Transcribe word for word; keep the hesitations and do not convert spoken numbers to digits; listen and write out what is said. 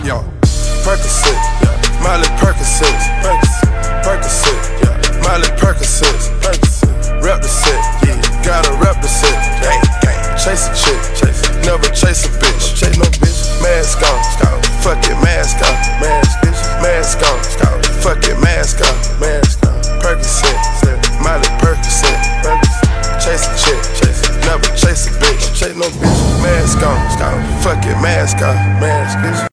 yo. Percocet, yeah. Miley Percocet, Percocet, yeah. Miley Percocet, rep the set, yeah. Gotta rep the set, gang, gang. Chase a chick, chase, never chase a bitch, chase no bitch. Mask on, scout, fuck it, mask on, mask, bitch. Mask on, scout, fuck it, mask on, mask on. Percocet, Miley Percocet, chase a chick, chase, never chase a bitch, chase no bitch. Mask on, scout, fuck it, mask on, mask, bitch.